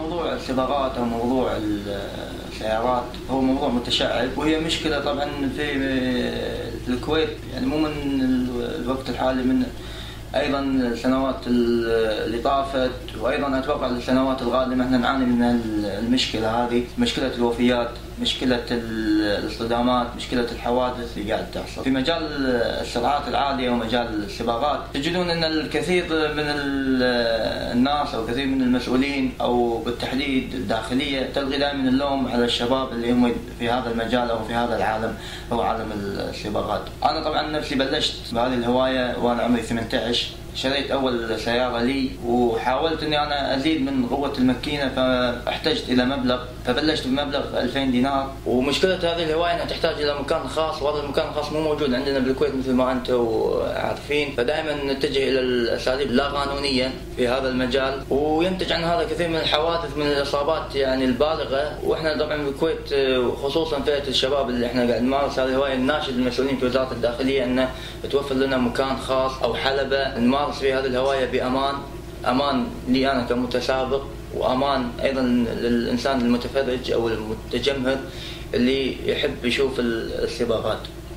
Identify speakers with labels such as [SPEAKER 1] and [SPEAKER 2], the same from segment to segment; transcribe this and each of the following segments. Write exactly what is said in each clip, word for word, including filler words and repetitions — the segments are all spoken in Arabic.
[SPEAKER 1] موضوع السيارات او موضوع السيارات هو موضوع متشعب، وهي مشكله طبعا في الكويت، يعني مو من الوقت الحالي، من ايضا السنوات اللي طافت، وايضا اتوقع السنوات القادمه احنا نعاني من المشكله هذه، مشكله الوفيات، مشكله الاصطدامات، مشكله الحوادث اللي قاعد تحصل. في مجال السرعات العاليه ومجال السباقات تجدون ان الكثير من الناس او كثير من المسؤولين او بالتحديد الداخليه تلغي دائما اللوم على الشباب اللي هم في هذا المجال او في هذا العالم، هو عالم السباقات. انا طبعا نفسي بلشت بهذه الهوايه وانا عمري ثمانية عشر، شريت اول سياره لي وحاولت اني انا ازيد من قوه الماكينه، فاحتجت الى مبلغ، فبلشت بمبلغ ألفين دينار. ومشكله هذه الهوايه انها تحتاج الى مكان خاص، وهذا المكان الخاص مو موجود عندنا بالكويت مثل ما انتم عارفين، فدائما نتجه الى الاساليب اللا قانونيه في هذا المجال، وينتج عن هذا كثير من الحوادث، من الاصابات يعني البالغه. واحنا طبعا بالكويت خصوصا فئه الشباب اللي احنا قاعد نمارس هذه الهوايه، نناشد المسؤولين في وزاره الداخليه انه توفر لنا مكان خاص او حلبه نمارس في هذه الهوايه بامان، امان لي انا كمتسابق، وامان ايضا للانسان المتفرج او المتجمهر اللي يحب يشوف السباقات.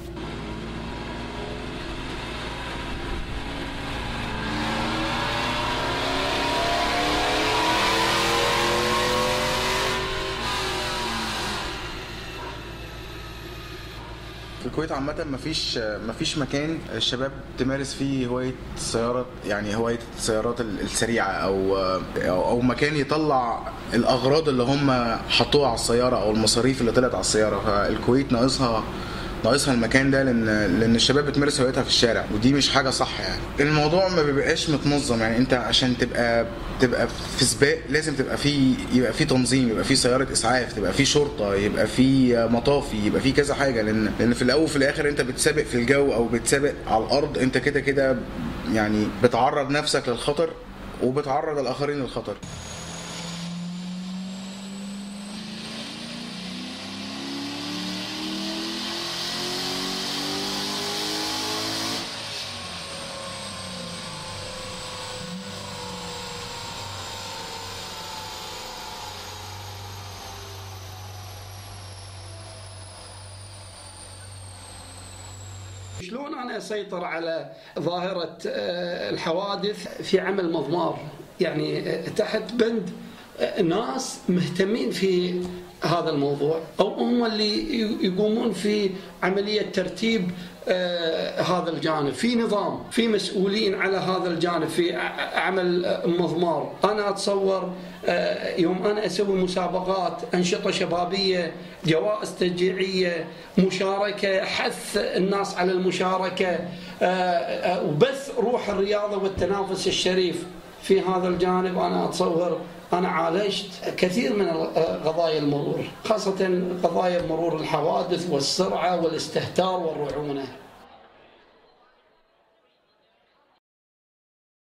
[SPEAKER 2] في الكويت عامة مفيش مفيش مكان الشباب تمارس فيه هواية السيارات، يعني هواية السيارات السريعة أو أو مكان يطلع الأغراض اللي هم حطوها على السيارة أو المصاريف اللي طلعت على السيارة. فالكويت ناقصها ناقصها المكان ده، لان لان الشباب بتمارس هوايتها في الشارع، ودي مش حاجه صح. يعني الموضوع ما بيبقاش متنظم، يعني انت عشان تبقى تبقى في سباق لازم تبقى في يبقى في تنظيم، يبقى في سياره اسعاف، تبقى في شرطه، يبقى في مطافي، يبقى في كذا حاجه، لان لان في الاول وفي الاخر انت بتسابق في الجو او بتسابق على الارض، انت كده كده يعني بتعرض نفسك للخطر وبتعرض الاخرين للخطر.
[SPEAKER 3] شلون أنا أسيطر على ظاهرة الحوادث في عمل مضمار؟ يعني تحت بند ناس مهتمين في هذا الموضوع، أو هم اللي يقومون في عملية ترتيب هذا الجانب، في نظام، في مسؤولين على هذا الجانب في عمل مضمار. أنا أتصور يوم أنا أسوي مسابقات، أنشطة شبابية، جوائز تشجيعية، مشاركة، حث الناس على المشاركة، وبث روح الرياضة والتنافس الشريف في هذا الجانب، أنا أتصور أنا عالجت كثير من قضايا المرور، خاصة قضايا مرور الحوادث والسرعة والاستهتار والرعونة.